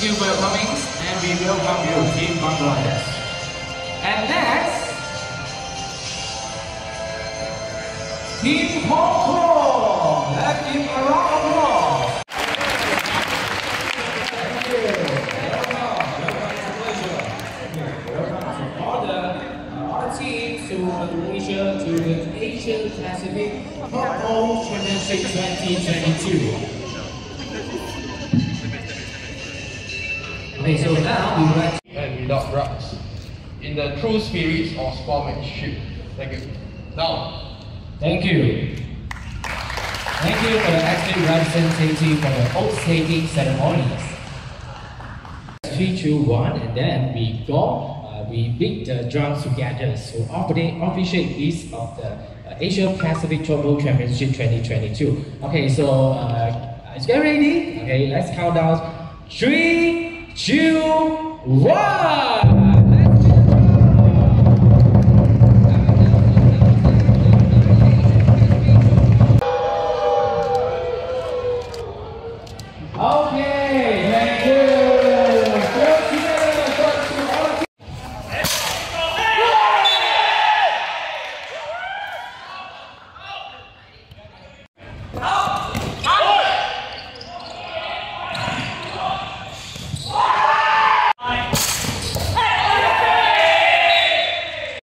you for your coming, and we welcome you, Team Bangladesh. And next, Team Hong Kong. Let's give a round of applause. Thank you. Welcome. It's a pleasure. Welcome to all our teams to Malaysia to the Asian Pacific Football Championship 2022. Okay, so now we would like to... And without drugs, in the true spirit of sportsmanship. Thank you. Now. Thank you. Thank you for the active representative for the oath-taking ceremonies. 3, 2, 1, and then we go. We beat the drums together. So officiate this of the Asia Pacific Football Championship 2022. Okay, so is get ready? Okay, let's count down. 3, 2, 1.